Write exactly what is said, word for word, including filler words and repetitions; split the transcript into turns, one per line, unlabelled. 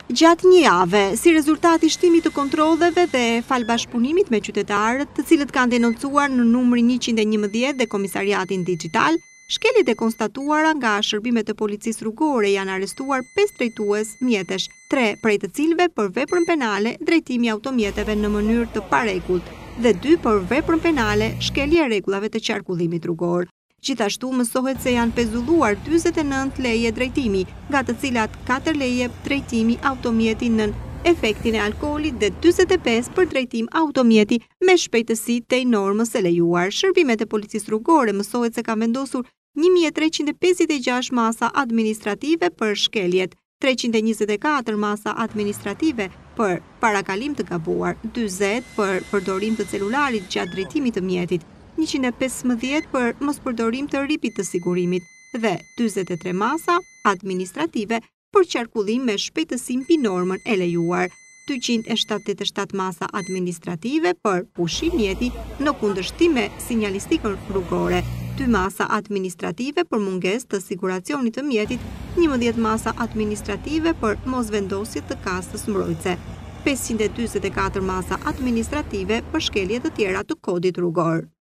Gjatë një jave, si rezultat i shtimit të kontrolleve dhe falbashkëpunimit me qytetarët, të cilët kanë denoncuar në numrin njëqind e njëmbëdhjetë dhe Komisariatin Digjital, shkeljet e konstatuara nga shërbimet e policisë rrugore janë arrestuar pesë drejtues mjetesh, tre prej të cilëve për veprën penale drejtimi automjeteve në mënyrë të parregullt dhe dy për veprën penale shkelje e rregullave të qarkullimit rrugor. Gjithashtu mësohet se janë pezulluar dyzet e nëntë leje drejtimi, nga të cilat katër leje drejtimi automjeti nën efektin e alkoolit dhe dyzet e pesë për drejtim automjeti me shpejtësi tej normës e lejuar. Shërbimet e policisë rrugore mësohet se ka vendosur një mijë e treqind e pesëdhjetë e gjashtë masa administrative për shkeljet, treqind e njëzet e katër masa administrative për parakalim të gabuar, dyzet për përdorim të celularit gjatë drejtimit të mjetit, njëqind e pesëmbëdhjetë për mospërdorim të rripit të sigurimit dhe dyzet e tre masa administrative për qarkullim me shpejtësi mbi normën e lejuar, dyqind e shtatëdhjetë e shtatë masa administrative për pushim mjeti në kundërshtim me sinjalistikën rrugore, dy masa administrative për mungesë të siguracionit të mjetit, njëmbëdhjetë masa administrative për mosvendosje të kastës mbrojtëse, pesëqind e dyzet e katër masa administrative për shkelje të tjera të kodit rrugor.